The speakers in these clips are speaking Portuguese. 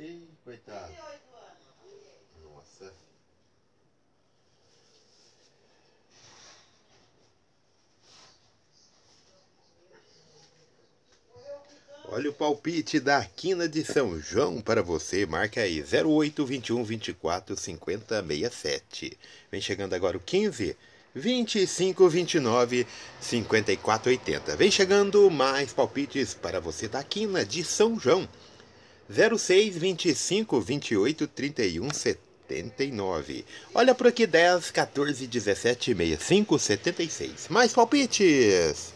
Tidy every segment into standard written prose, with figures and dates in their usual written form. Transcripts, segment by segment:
Ih, coitado. Nossa. Olha o palpite da Quina de São João para você. Marca aí 08 21 24 50 67. Vem chegando agora o 15 25 29 54 80. Vem chegando mais palpites para você da Quina de São João. 06 25 28 31 79. Olha por aqui 10 14 17 65 76. Mais palpites.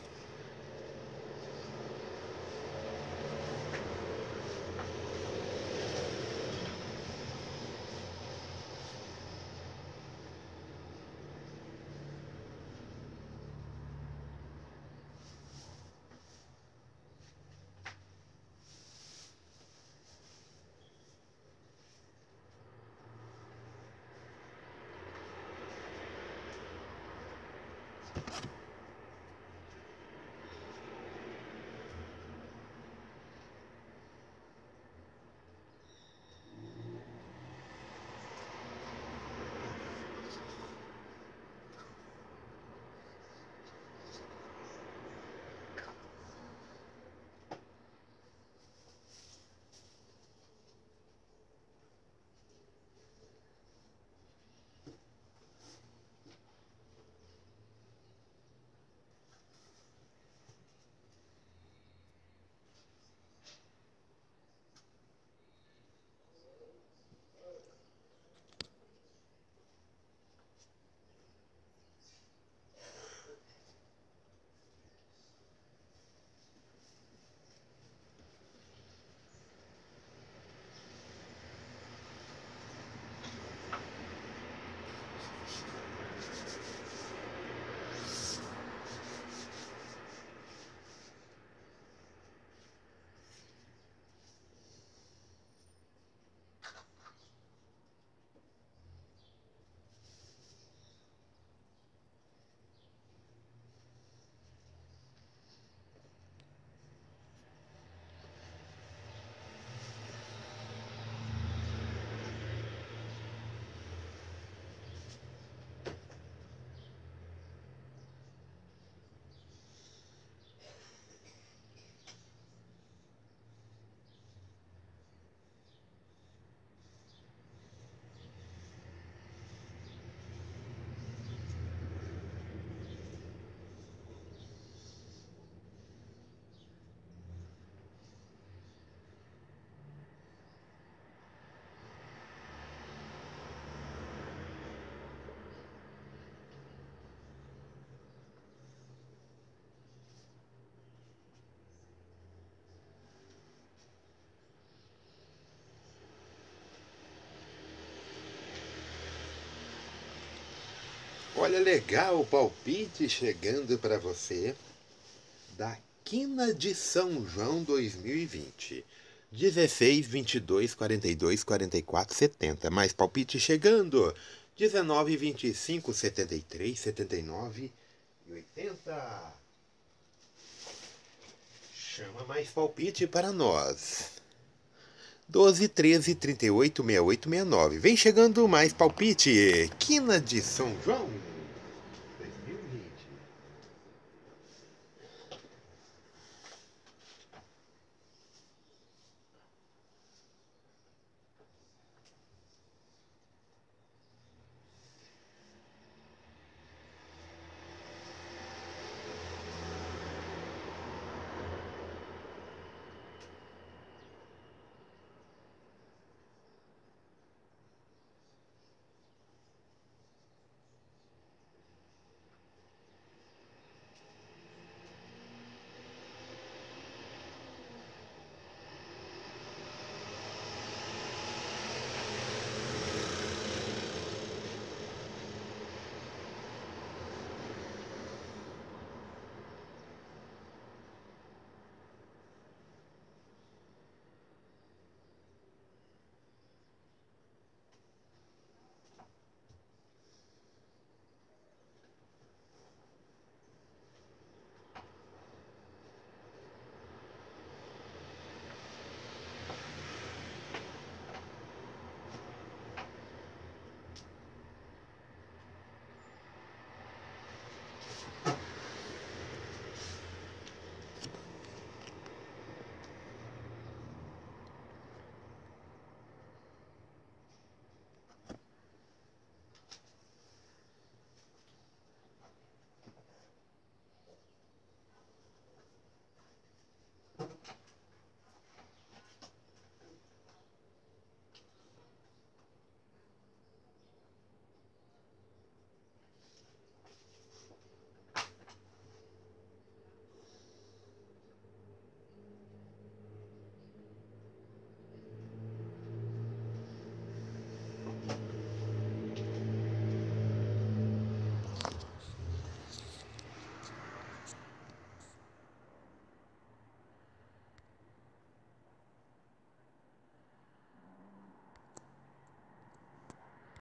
Olha, legal o palpite chegando para você da Quina de São João 2020. 16, 22, 42, 44, 70. Mais palpite chegando. 19, 25, 73, 79 e 80. Chama mais palpite para nós. 12, 13, 38, 68, 69. Vem chegando mais palpite. Quina de São João.